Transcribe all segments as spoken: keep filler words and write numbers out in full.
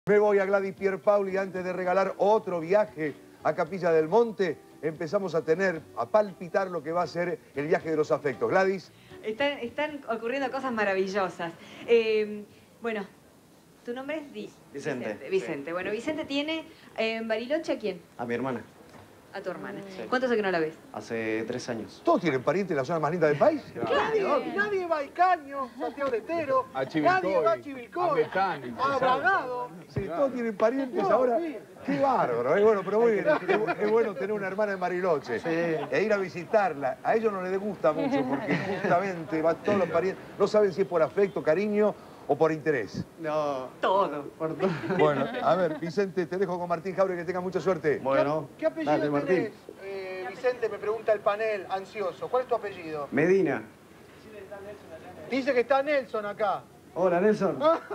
Me voy a Gladys Pierpaoli antes de regalar otro viaje a Capilla del Monte. Empezamos a tener, a palpitar lo que va a ser el viaje de los afectos. Gladys. Están, están ocurriendo cosas maravillosas. Eh, bueno, ¿tu nombre es Di? Vicente. Vicente. Vicente. Sí. Bueno, Vicente tiene en Bariloche ¿a quién? A mi hermana. A tu hermana. Sí. ¿Cuánto hace que no la ves? Hace tres años. ¿Todos tienen parientes en la zona más linda del país? Nadie, nadie va a Icaño, Santiago del Estero, A Chivilcoy, nadie va a Chivilcoy, a Betán, a Bragado. Sí, todos tienen parientes No, ahora. sí. Qué bárbaro, es bueno, pero muy bien. Es, es bueno tener una hermana en Bariloche Sí. e ir a visitarla. A ellos no les gusta mucho porque justamente va todos los parientes. No saben si es por afecto, cariño o por interés. No. Todo. Por todo. Bueno, a ver, Vicente, te dejo con Martín Jaure, que tenga mucha suerte. Bueno, ¿Qué apellido dale, Martín. tenés, eh, Vicente? Me pregunta el panel, ansioso. ¿Cuál es tu apellido? Medina. Dice que está Nelson acá. Hola, Nelson.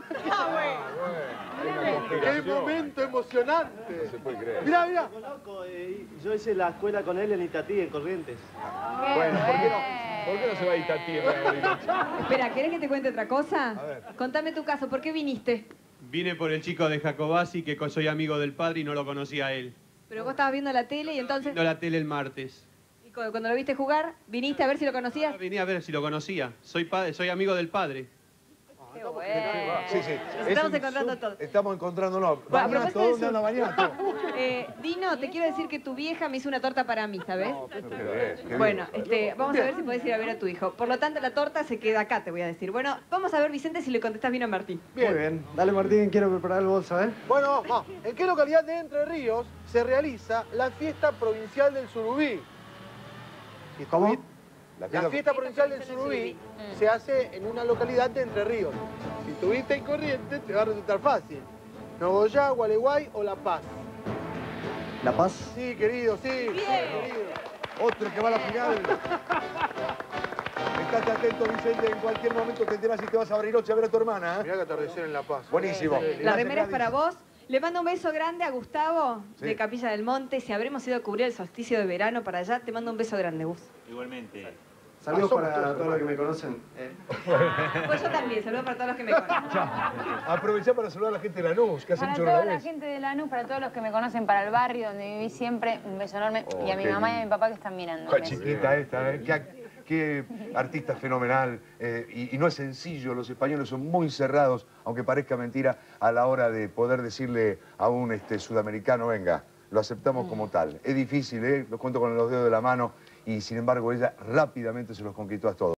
¡Qué momento emocionante! No se puede creer. Mirá, mirá. Conozco, eh, yo hice la escuela con él en Itatí, en Corrientes. Bueno, ¿por qué no, ¿por qué no se va a Itatí en Bariloche? Espera, ¿querés que te cuente otra cosa? A ver. Contame tu caso, ¿por qué viniste? Vine por el chico de Jacobasi, que soy amigo del padre y no lo conocía a él. Pero vos estabas viendo la tele y entonces... Viendo la tele el martes. Y cu- cuando lo viste jugar, viniste a ver si lo conocías. Ah, Vine a ver si lo conocía. Soy, padre, soy amigo del padre. Qué bueno. Sí, sí. Nos Es estamos un encontrando sub- todos. Estamos encontrándonos. Bueno, a Bañato, propósito de ¿dónde eso- anda Bañato? Eh, Dino, te quiero decir que tu vieja me hizo una torta para mí, ¿sabes? Qué bien, qué bien. Bueno, este, vamos a ver si podés ir a ver a tu hijo. Por lo tanto, la torta se queda acá, te voy a decir. Bueno, vamos a ver, Vicente, si le contestás bien a Martín. Bien. Muy bien. Dale, Martín, quiero preparar el bolso, ¿eh? Bueno, vamos. ¿En qué localidad de Entre Ríos se realiza la fiesta provincial del surubí? Si ¿Cómo? estuvi- La La fiesta- fiesta provincial del surubí se hace en una localidad de Entre Ríos. Si estuviste en Corrientes, te va a resultar fácil. Nogoyá, Gualeguay o La Paz. ¿La Paz? Sí, querido, sí. Bien. Querido. Otro que va a la final. Estate atento, Vicente. En cualquier momento te enteras si te vas a Bariloche a ver a tu hermana. ¿eh? Mirá que atardecer en La Paz. Buenísimo. La Gracias, remera es Gladys. para vos. Le mando un beso grande a Gustavo Sí. de Capilla del Monte. Si habremos ido a cubrir el solsticio de verano para allá, te mando un beso grande, Gus. Igualmente. Saludos Ah, somos para todos todos los que me conocen. ¿eh? Pues yo también, saludos para todos los que me conocen. Aprovechá para saludar a la gente de Lanús, que hace Para mucho que no toda la la ves. gente de Lanús, para todos los que me conocen, para el barrio donde viví siempre, un beso enorme. Oh, y a mi qué mamá y a lindo. mi papá que están mirando. Qué un beso. chiquita esta, ¿eh? Qué, qué artista fenomenal. eh, y, y no es sencillo, los españoles son muy cerrados, aunque parezca mentira, a la hora de poder decirle a un este, sudamericano, venga, lo aceptamos como tal. Es difícil, ¿eh? Lo cuento con los dedos de la mano y sin embargo ella rápidamente se los conquistó a todos.